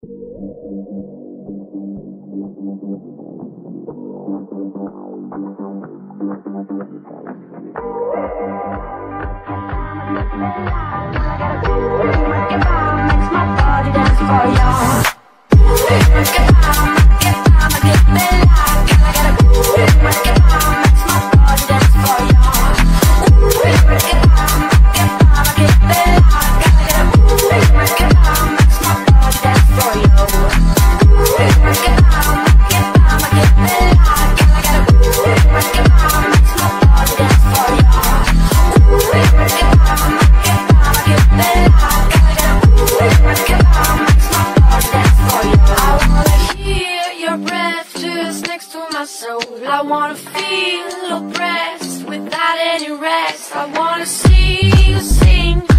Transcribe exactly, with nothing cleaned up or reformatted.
Makeba makes my body dance for you. Makeba, Makeba, Makeba, I gotta go. Makeba makes my body dance for you. Makeba, Makeba, Makeba, I gotta go. Makeba makes my body dance for you. Makeba, Makeba, Makeba, I gotta go. Makeba makes my body dance for you. Makeba, Makeba, I wanna feel oppressed without any rest. I wanna see you sing.